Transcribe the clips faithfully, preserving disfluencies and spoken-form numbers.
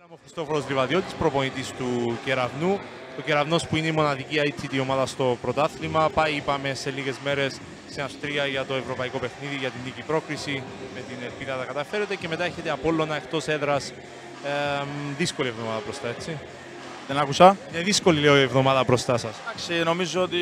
Ο Χριστόφορος Λιβαδιώτης, προπονητής του Κεραυνού. Ο Κεραυνός που είναι η μοναδική άι τι τι ομάδα στο πρωτάθλημα. Πάει, είπαμε, σε λίγες μέρες στην Αυστρία για το ευρωπαϊκό παιχνίδι, για την νίκη πρόκριση. Με την ελπίδα να τα καταφέρετε. Και μετά έχετε Απόλλωνα εκτός έδρας. Ε, δύσκολη εβδομάδα μπροστά, έτσι. Δεν άκουσα. Είναι δύσκολη, λέω, η εβδομάδα μπροστά σας. Εντάξει, νομίζω ότι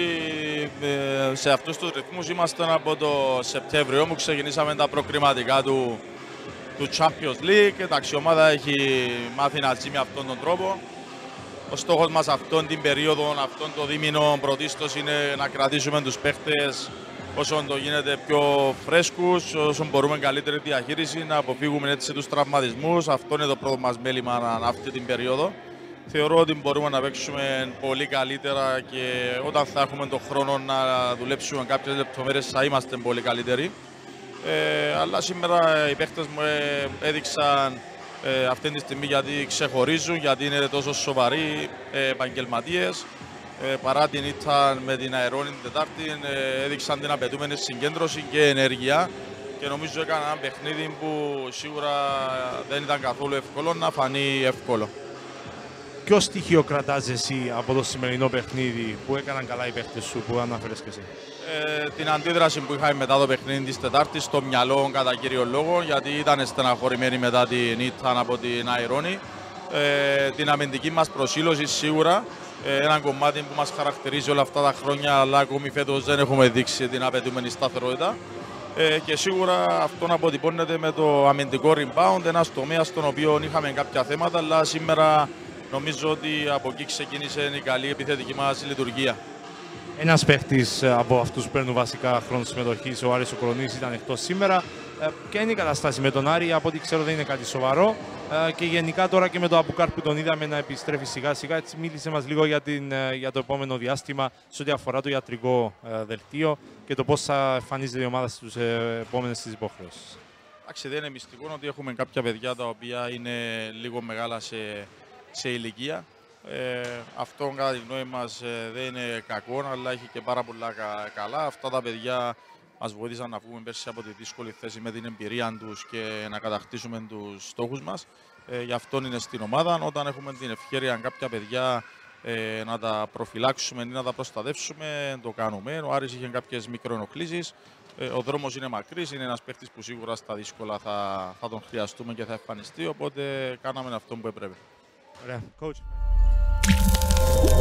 σε αυτούς τους ρυθμούς είμαστε από το Σεπτέμβριο που ξεκινήσαμε τα προκριματικά του, του Champions League. Εντάξει, η ομάδα έχει μάθει να ζει με αυτόν τον τρόπο. Ο στόχος μας αυτόν την περίοδο, αυτόν το δίμηνο πρωτίστως είναι να κρατήσουμε τους παίχτες όσο το γίνεται πιο φρέσκους, όσο μπορούμε καλύτερη διαχείριση, να αποφύγουμε έτσι τους τραυματισμούς. Αυτό είναι το πρώτο μας μέλημα αυτή την περίοδο. Θεωρώ ότι μπορούμε να παίξουμε πολύ καλύτερα και όταν θα έχουμε τον χρόνο να δουλέψουμε κάποιες λεπτομέρειες θα είμαστε πολύ καλύτεροι. Ε, αλλά σήμερα οι παίχτες μου έδειξαν ε, αυτή τη στιγμή γιατί ξεχωρίζουν, γιατί είναι τόσο σοβαροί ε, επαγγελματίες. Ε, παρά την ήττα με την Αερώνη την Τετάρτη, ε, έδειξαν την απαιτούμενη συγκέντρωση και ενέργεια και νομίζω έκαναν ένα παιχνίδι που σίγουρα δεν ήταν καθόλου εύκολο να φανεί εύκολο. Ποιο στοιχείο κρατάς εσύ από το σημερινό παιχνίδι που έκαναν καλά οι παίχτες σου, που αναφέρες και εσύ? Ε, την αντίδραση που είχαμε μετά το παιχνίδι της Τετάρτης στο μυαλό κατά κύριο λόγο, γιατί ήταν στεναχωρημένοι μετά την ήττα από την Αερώνη. Ε, την αμυντική μας προσήλωση σίγουρα, ε, ένα κομμάτι που μας χαρακτηρίζει όλα αυτά τα χρόνια, αλλά ακόμη φέτος δεν έχουμε δείξει την απαιτούμενη σταθερότητα. Ε, και σίγουρα αυτό αποτυπώνεται με το αμυντικό rebound, ένας τομέας στον οποίο είχαμε κάποια θέματα, αλλά σήμερα νομίζω ότι από εκεί ξεκίνησε η καλή επιθετική μας λειτουργία. Ένας παίχτης από αυτούς που παίρνουν βασικά χρόνο συμμετοχής, ο Άρης ο Κορονής, ήταν εκτός σήμερα. Ε, ποια είναι η κατάσταση με τον Άρη? Από ό,τι ξέρω δεν είναι κάτι σοβαρό. Ε, και γενικά τώρα και με τον Αμπουκάρ που τον είδαμε να επιστρέφει σιγά σιγά. Έτσι, μίλησε μας λίγο για, την, για το επόμενο διάστημα σε ό,τι αφορά το ιατρικό ε, δελτίο και το πώς θα εμφανίζεται η ομάδα στις ε, επόμενες τις υποχρεώσεις. Εντάξει, δεν είναι μυστικό ότι έχουμε κάποια παιδιά τα οποία είναι λίγο μεγάλα σε, σε ηλικία. Ε, αυτό κατά τη γνώμη μας ε, δεν είναι κακό, αλλά έχει και πάρα πολλά κα, καλά. Αυτά τα παιδιά μας βοήθησαν να βγούμε πέρσι από τη δύσκολη θέση με την εμπειρία τους και να κατακτήσουμε τους στόχους μας. Ε, γι' αυτό είναι στην ομάδα. Όταν έχουμε την ευκαιρία κάποια παιδιά ε, να τα προφυλάξουμε ή να τα προστατεύσουμε, το κάνουμε. Ο Άρης είχε κάποιες μικροενοχλήσεις. Ε, ο δρόμος είναι μακρύς, είναι ένας παίκτης που σίγουρα στα δύσκολα θα, θα τον χρειαστούμε και θα εμφανιστεί. Οπότε κάναμε αυτό που έπρεπε. Ωραία. Coach.